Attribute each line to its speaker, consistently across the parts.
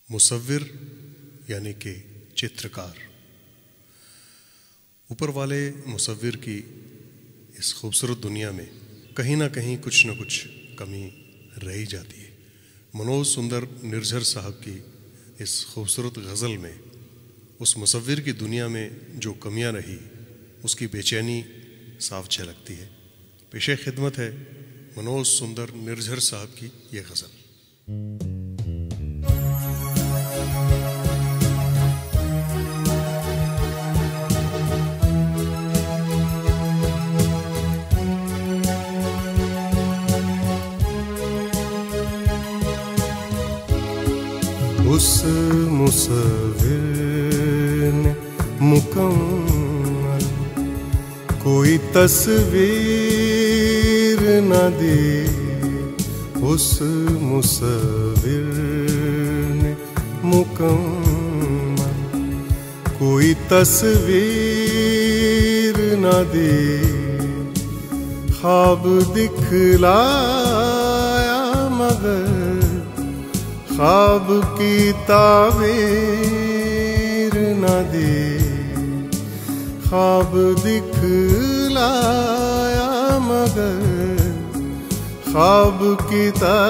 Speaker 1: मुसव्विर यानी कि चित्रकार। ऊपर वाले मुसव्विर की इस खूबसूरत दुनिया में कहीं ना कहीं कुछ न कुछ कमी रह ही जाती है। मनोज सुंदर निर्झर साहब की इस खूबसूरत गज़ल में उस मुसव्विर की दुनिया में जो कमियां रही उसकी बेचैनी साफ झलकती है। पेशे खिदमत है मनोज सुंदर निर्झर साहब की ये गज़ल।
Speaker 2: उस मुसव्विर ने मुकम्मल कोई तस्वीर न दी। उस मुसव्विर ने मुकम्मल कोई तस्वीर न दी। ख्वाब दिखलाया मगर ख्वाब की ताबीर न दी। ख्वाब दिखलाया मगर ख्वाब की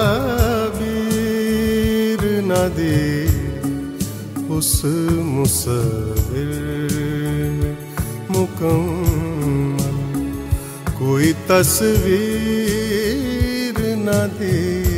Speaker 2: ताबीर न दी। उस मुसव्विर ने मुकम्मल कोई तस्वीर न दी।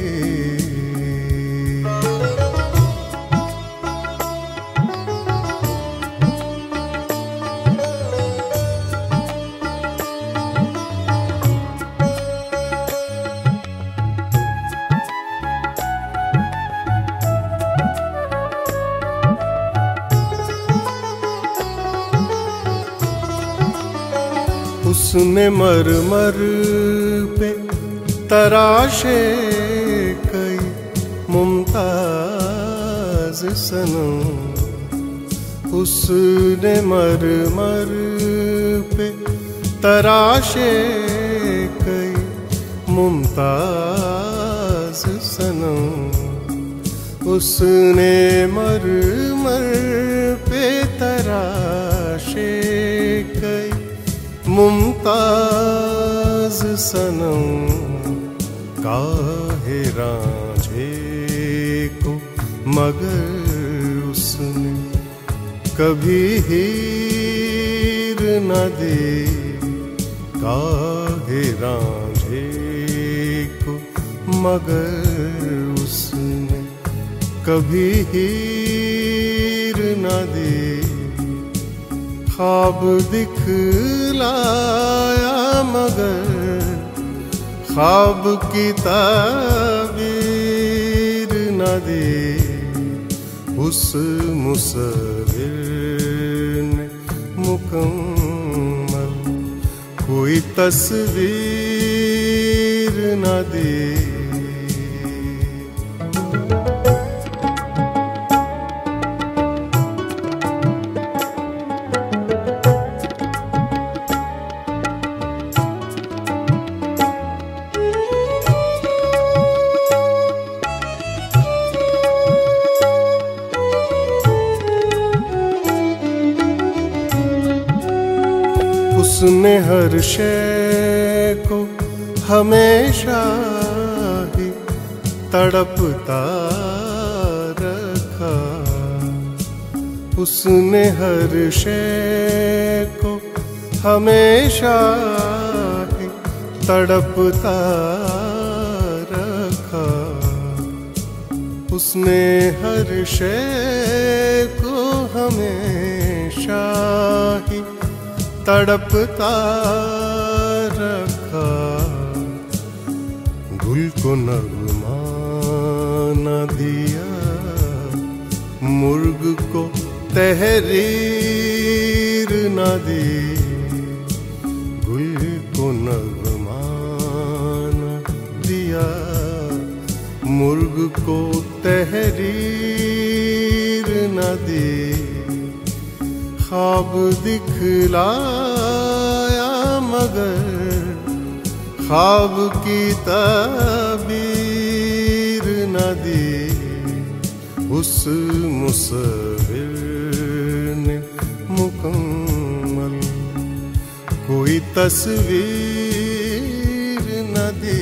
Speaker 2: उसने मरमर पे तराशे कई मुमताज सनम। उसने मरमर पे तराशे कई मुमताज सनम। उसने मरमर पे तराशे कई मुमताज सनम। काहे रांझे को मगर उसने कभी हीर न दी। काहे रांझे को मगर उसने कभी हीर न दी। ख्वाब दिखलाया मगर ख्वाब की ताबीर न दी। उस मुसव्विर ने मुकम्मल कोई तस्वीर न दी। उसने हर शय को हमेशा ही तड़पता रखा। उसने हर शय को हमेशा ही तड़पता रखा। उसने हर शय को हमेशा ही तड़पता रखा। गुल को नगमा न दिया, मुर्ग को तहरीर न दी। गुल को नगमा न दिया, मुर्ग को तहरीर न दी। ख्वाब दिखलाया मगर ख्वाब की ताबीर न दी। उस मुसव्विर ने मुकम्मल कोई तस्वीर न दी।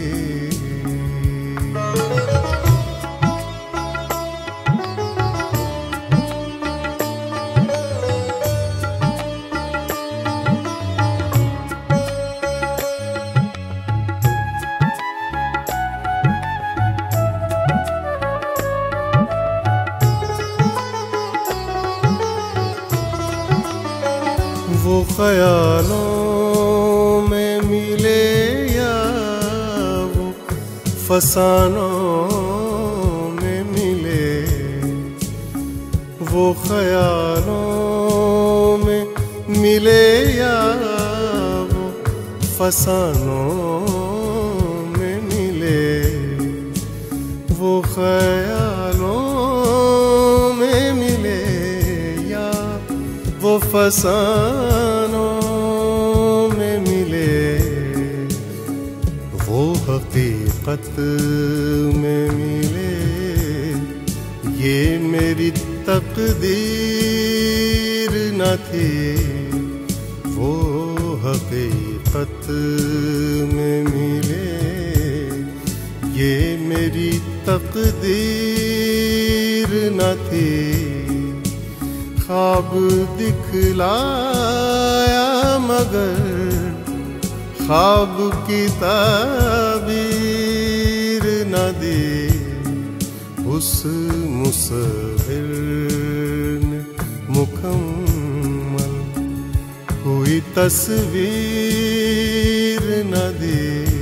Speaker 2: वो ख्यालों में मिले या वो फसानों में मिले, वो ख्यालों में मिले या वो फसानों में मिले, वो ख्यालों में मिले या वो फसानों में मिले, वो हकीकत में मिले, ये मेरी तकदीर न थी। वो हकीकत में मिले, ये मेरी तकदीर न थी। ख्वाब दिखलाया मगर ख्वाब की ताबीर न दी। उस मुसव्विर ने मुकम्मल कोई तस्वीर न दी।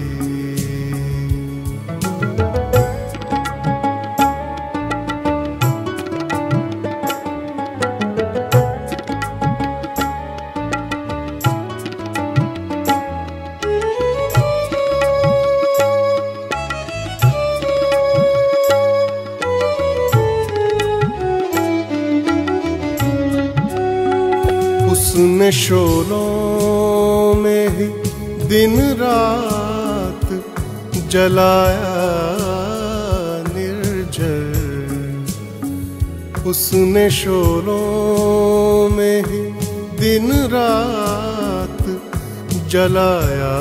Speaker 2: उसने शोलों में ही दिन रात जलाया निर्जर। उसने शोलों में ही दिन रात जलाया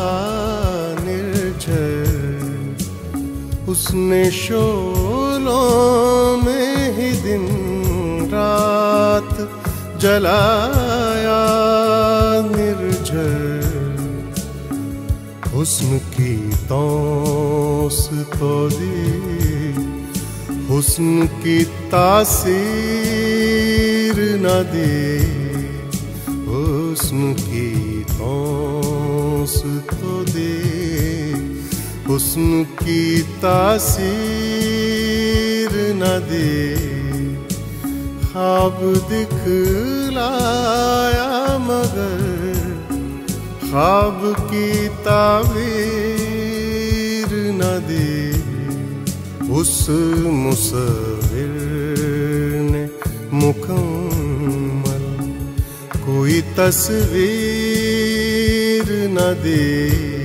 Speaker 2: निर्जर। उसने शोलों में ही दिन रात जलाया निर्जर। हुस्न की तौस तो दी, हुस्न की तासीर न दी। हुस्न की तौस तो दी, हुस्न की तासीर न दी। ख्वाब दिखलाया मगर ख्वाब की ताबीर न दी। उस मुसव्विर ने मुकम्मल कोई तस्वीर न दी।